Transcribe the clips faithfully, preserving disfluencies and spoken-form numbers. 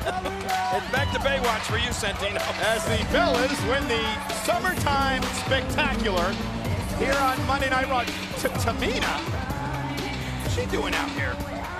And back to Baywatch for you, Santino. As the Bellas win the Summertime Spectacular here on Monday Night Raw. T Tamina, what's she doing out here?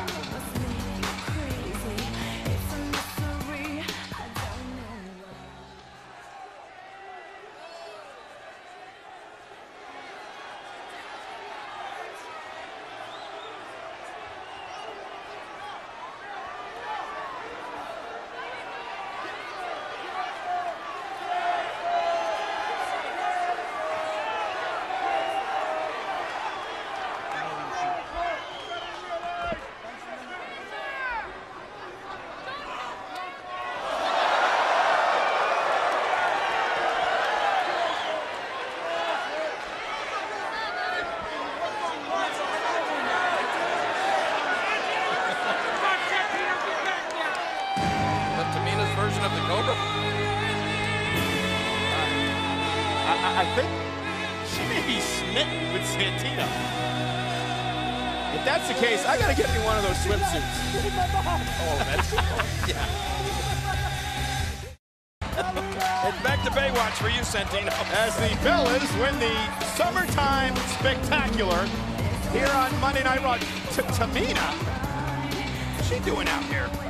Version of the Cobra? I, I think she may be smitten with Santino. If that's the case, I gotta get me one of those swimsuits. Oh, that's yeah. And back to Baywatch for you, Santino. As the Bellas win the Summertime Spectacular here on Monday Night Raw. T Tamina, what's she doing out here?